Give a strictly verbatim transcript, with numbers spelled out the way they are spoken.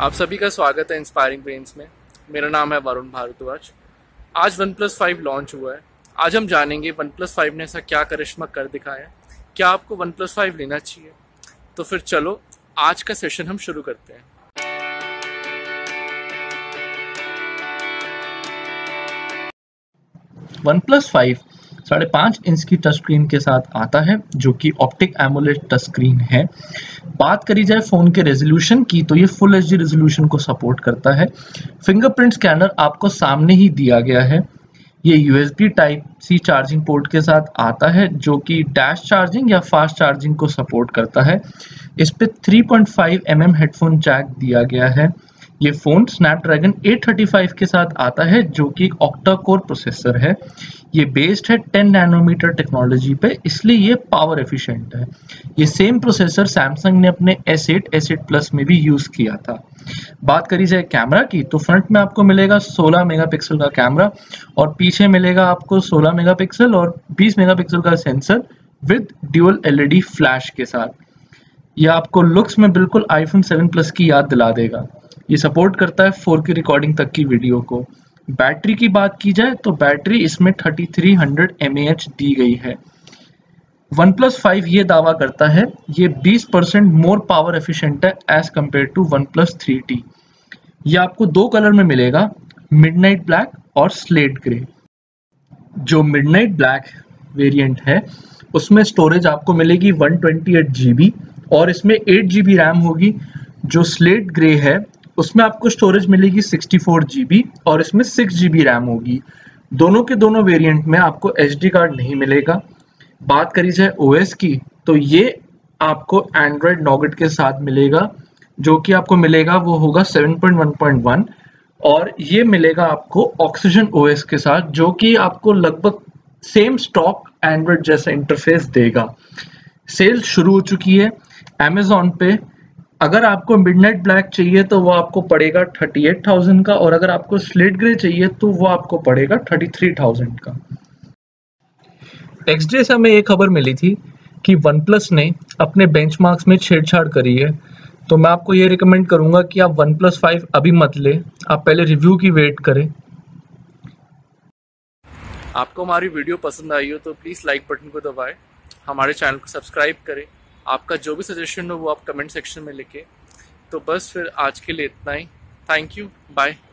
आप सभी का स्वागत है इंस्पायरिंग ब्रेन्स में। मेरा नाम है वरुण भारद्वाज। आज वन प्लस फाइव लॉन्च हुआ है। आज हम जानेंगे वन प्लस फाइव ने ऐसा क्या करिश्मा कर दिखाया है। क्या आपको वन प्लस फाइव लेना चाहिए? तो फिर चलो आज का सेशन हम शुरू करते हैं। वन प्लस फाइव साढ़े पाँच इंच की टच स्क्रीन के साथ आता है, जो कि ऑप्टिक एमोलेड टच स्क्रीन है। बात करी जाए फ़ोन के रेजोल्यूशन की, तो ये फुल एच डी रेजोल्यूशन को सपोर्ट करता है। फिंगरप्रिंट स्कैनर आपको सामने ही दिया गया है। ये U S B type C charging port के साथ आता है, जो कि डैश चार्जिंग या फास्ट चार्जिंग को सपोर्ट करता है। इस पे three point five M M headphone jack दिया गया है। ये phone Snapdragon eight thirty five के साथ आता है, जो कि एक ऑक्टा कोर प्रोसेसर है। ये बेस्ड है टेन नैनोमीटर टेक्नोलॉजी पे, इसलिए ये पावर एफिशिएंट है। ये सेम प्रोसेसर सैमसंग ने अपने S eight, S eight plus में भी यूज़ किया था। बात करी जाए कैमरा की, तो फ्रंट में आपको मिलेगा सोलह मेगापिक्सल का कैमरा और पीछे मिलेगा आपको सोलह मेगापिक्सल और बीस मेगापिक्सल का sensor with dual L E D flash के साथ। ये आपको लुक्स में बिल्कुल आईफोन सेवन प्लस की याद दिला देगा। ये सपोर्ट करता है फोर के रिकॉर्डिंग तक की वीडियो को। बैटरी की बात की जाए तो बैटरी इसमें thirty three hundred M A H दी गई है। वन प्लस फाइव ये दावा करता है ये बीस परसेंट मोर पावर एफिशिएंट है as compare to OnePlus three T. ये आपको दो कलर में मिलेगा, मिडनाइट ब्लैक और स्लेट ग्रे। जो मिडनाइट ब्लैक वेरिएंट है उसमें स्टोरेज आपको मिलेगी one twenty eight G B और इसमें एट जी बी रैम होगी। जो स्लेट ग्रे है उसमें आपको स्टोरेज मिलेगी सिक्सटी फोर जी बी और इसमें सिक्स जी बी रैम होगी। दोनों के दोनों वेरिएंट में आपको एच डी कार्ड नहीं मिलेगा। बात करी जाए ओ एस की, तो ये आपको एंड्रॉयड नॉगेट के साथ मिलेगा, जो कि आपको मिलेगा वो होगा seven point one point one और ये मिलेगा आपको ऑक्सीजन ओ एस के साथ, जो कि आपको लगभग सेम स्टॉक एंड्रॉयड जैसा इंटरफेस देगा। सेल शुरू हो चुकी है अमेजोन पे। अगर आपको मिडनाइट ब्लैक चाहिए तो वो आपको पड़ेगा थर्टी एट थाउजेंड का और अगर आपको स्लेट ग्रे चाहिए तो वो आपको पड़ेगा थर्टी थ्री थाउजेंड का। एक्सडे से हमें एक खबर मिली थी कि वन प्लस ने अपने बेंचमार्क्स में छेड़छाड़ करी है, तो मैं आपको ये रिकमेंड करूंगा कि आप वन प्लस फाइव अभी मत ले, आप पहले रिव्यू की वेट करें। आपको हमारी वीडियो पसंद आई हो तो प्लीज़ लाइक बटन को दबाएं, हमारे चैनल को सब्सक्राइब करें। आपका जो भी सजेशन हो वो आप कमेंट सेक्शन में लिखें। तो बस फिर आज के लिए इतना ही। Thank you, bye.